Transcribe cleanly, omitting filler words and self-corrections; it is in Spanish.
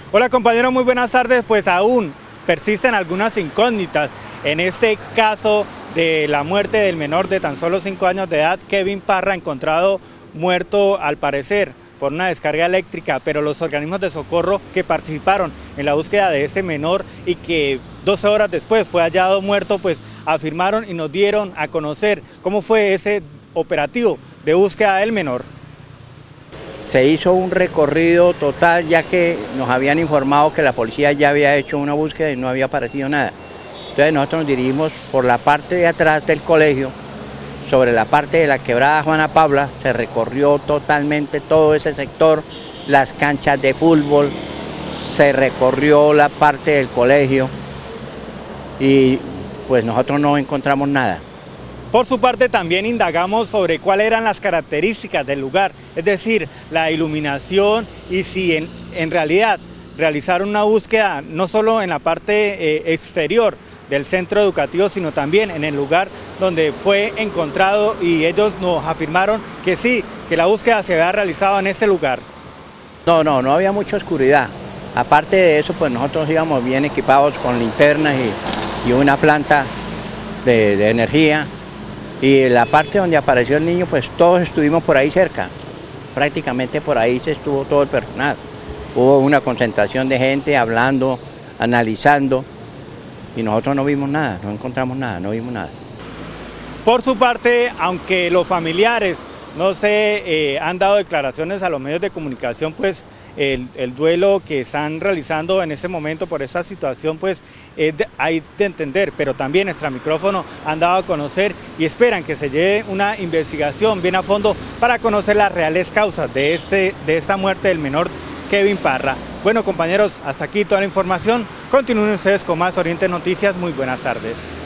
Hola compañeros, muy buenas tardes. Pues aún persisten algunas incógnitas en este caso de la muerte del menor de tan solo 5 años de edad, Kevin Parra, encontrado muerto al parecer por una descarga eléctrica, pero los organismos de socorro que participaron en la búsqueda de este menor y que 12 horas después fue hallado muerto, pues afirmaron y nos dieron a conocer cómo fue ese operativo de búsqueda del menor. Se hizo un recorrido total, ya que nos habían informado que la policía ya había hecho una búsqueda y no había aparecido nada. Entonces nosotros nos dirigimos por la parte de atrás del colegio, sobre la parte de la quebrada Juana Pabla, se recorrió totalmente todo ese sector, las canchas de fútbol, se recorrió la parte del colegio y pues nosotros no encontramos nada. Por su parte también indagamos sobre cuáles eran las características del lugar, es decir, la iluminación y si en realidad realizaron una búsqueda no solo en la parte exterior del centro educativo, sino también en el lugar donde fue encontrado, y ellos nos afirmaron que sí, que la búsqueda se había realizado en ese lugar. No había mucha oscuridad. Aparte de eso, pues nosotros íbamos bien equipados con linternas y una planta de energía. Y la parte donde apareció el niño, pues todos estuvimos por ahí cerca, prácticamente por ahí se estuvo todo el personal. Hubo una concentración de gente hablando, analizando, y nosotros no vimos nada, no encontramos nada, no vimos nada. Por su parte, aunque los familiares no se han dado declaraciones a los medios de comunicación, pues el duelo que están realizando en ese momento por esta situación, pues hay de entender, pero también nuestro micrófono han dado a conocer y esperan que se lleve una investigación bien a fondo para conocer las reales causas de esta muerte del menor Kevin Parra. Bueno compañeros, hasta aquí toda la información. Continúen ustedes con más Oriente Noticias. Muy buenas tardes.